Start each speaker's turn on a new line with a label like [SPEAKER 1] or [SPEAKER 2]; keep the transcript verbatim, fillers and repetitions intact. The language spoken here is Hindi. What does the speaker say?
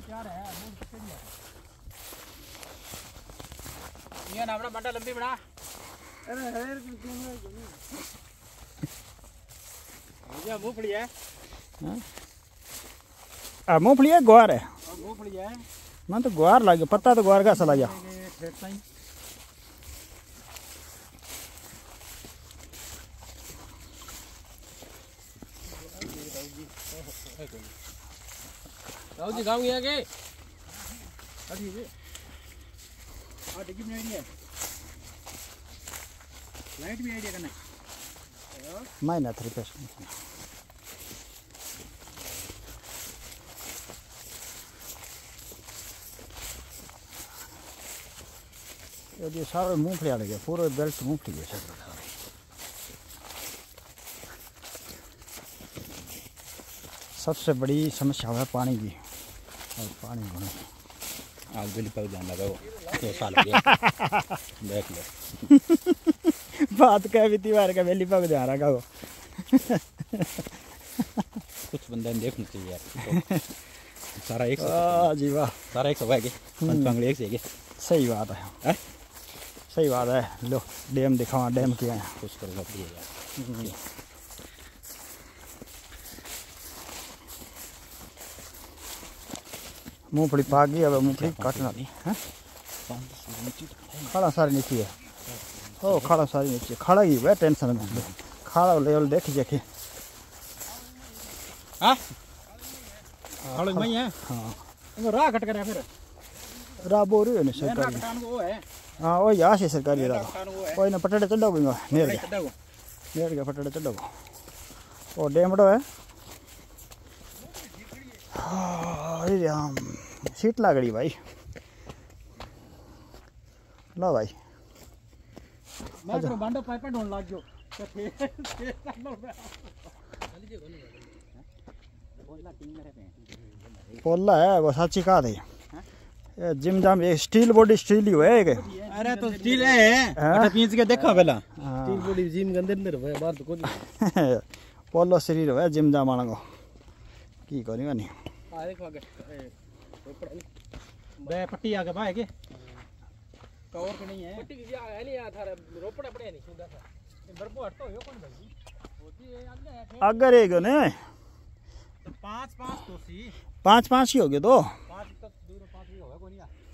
[SPEAKER 1] तैयार है मूंग कितने दिया ये ना अपना बंडा लंबी बना अरे हेर ये मूंगफली है
[SPEAKER 2] हां आ मूंगफली है ग्वार है
[SPEAKER 1] मूंगफली है
[SPEAKER 2] मैं तो ग्वार लागे पत्ता तो ग्वार का सा लगा
[SPEAKER 1] राव जी गांव गया के अभी जी आ डिग्गी में आइडिया लाइट में आइडिया करना
[SPEAKER 2] मैं ना थ्री पेश ये सारे मूंगफली आ गए पूरे बेल्ट मूंगफली है सबसे बड़ी समस्या है पानी की और पानी होना
[SPEAKER 1] आग बिल पक जाने लगा वो दो साल के देख ले
[SPEAKER 2] बात कह भी दीवार का बेली पक जा रहा वो
[SPEAKER 1] कुछ बंदे ने देखना चाहिए यार सारा एक
[SPEAKER 2] वाह जी वाह
[SPEAKER 1] सारा एक सौ है के पंचपंगड़ी एक से के
[SPEAKER 2] सही बात है हैं सही बात है लो डैम दिखावा डैम क्या है
[SPEAKER 1] कुछ करना चाहिए यार
[SPEAKER 2] मूंगफली पाक गई अब मूंगफली काटना नहीं है खाड़ा सारी नीचे है ओ खाड़ा सारी नीचे खाड़ा ही है टेंशन में खाड़ा लेवल देख देखे
[SPEAKER 1] हां खाड़ा में है
[SPEAKER 2] हां
[SPEAKER 1] इनको राह कट कर फिर
[SPEAKER 2] राह बोरी है सरकारी
[SPEAKER 1] वो है
[SPEAKER 2] हां ओ यहाँ से सरकारी राह कोई ना पटड़े चढ़ो गंगा नेर के
[SPEAKER 1] चढ़ो
[SPEAKER 2] नेर के पटड़े चढ़ो ओ डेमड़ो है हां राम सीट लागड़ी भाई लो भाई
[SPEAKER 1] मैं तो बांडो पाइप ढूंढ लाग गयो
[SPEAKER 2] पोला है वो साची का दे ये जिम जाम एक स्टील बॉडी स्टील ही है के
[SPEAKER 1] अरे तो स्टील है अच्छा पींच के देखो पहला स्टील बॉडी जिम के अंदर अंदर है बाहर तो कुछ
[SPEAKER 2] पोलो शरीर है जिम जाम वाला को की करियो नहीं
[SPEAKER 1] आ देखो आगे बे पट्टी आगे भाई के कवर के नहीं है पट्टी की है नहीं यार थारे रोपड़ा पड़े नहीं सीधा सा बरबो हटतो हो कौन भाई होती है आगे
[SPEAKER 2] अगर एगो ने
[SPEAKER 1] तो पांच पांच तो सी
[SPEAKER 2] पांच पांच ही हो गए तो
[SPEAKER 1] पांच तक दूर पांच ही होगा कोई नहीं